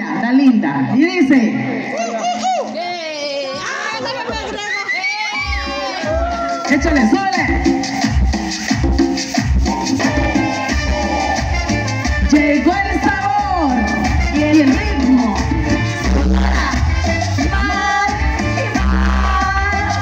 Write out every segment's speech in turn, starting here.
Ella, la linda. Y dice... Échale, súbele. Llegó el sabor y el ritmo. Sonora, más y más.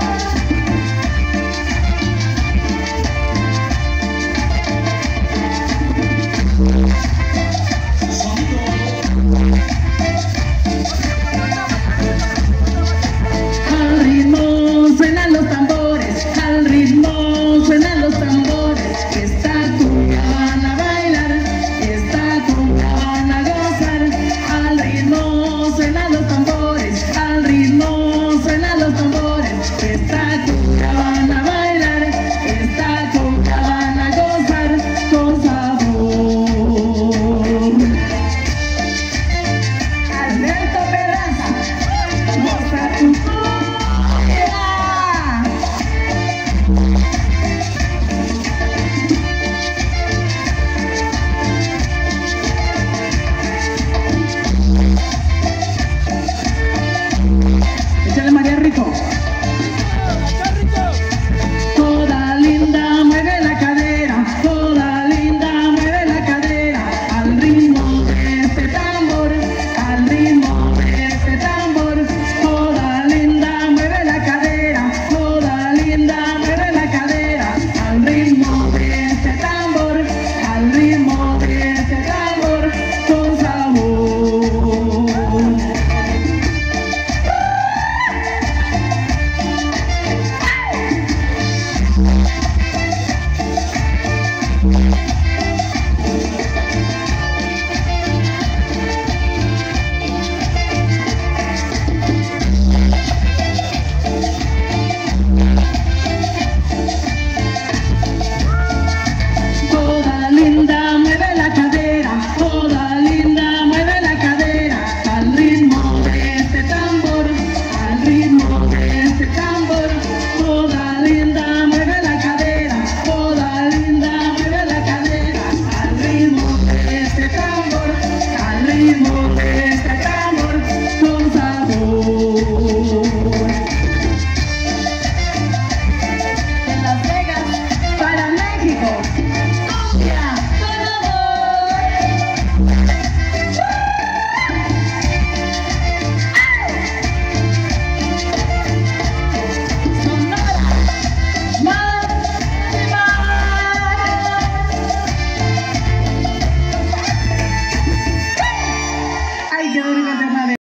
Al ritmo suenan los tambores, al ritmo suenan los tambores. Esta cumbia van a bailar, esta cumbia van a gozar. Al ritmo suenan los tambores, al ritmo suenan los tambores. Esta cumbia van a bailar, esta cumbia van a gozar con sabor. Alberto Peraza, goza tu cumbia. Échale, María Rico. Toda linda mueve la cadera, toda linda mueve la cadera, al ritmo de este tambor, al ritmo de este tambor. Toda linda mueve la cadera, toda linda mueve la cadera, al ritmo de este tambor, al ritmo de este tambor, con sabor. Toda linda mueve la cadera, toda linda mueve la cadera, al ritmo de este tambor, al ritmo de este tambor. Toda linda mueve la cadera, toda linda mueve la cadera, al ritmo de este tambor, al ritmo de este tambor, con sabor. De Las Vegas para México. Cumbia, con amor. Sonora, más y más. Ay, qué duro que te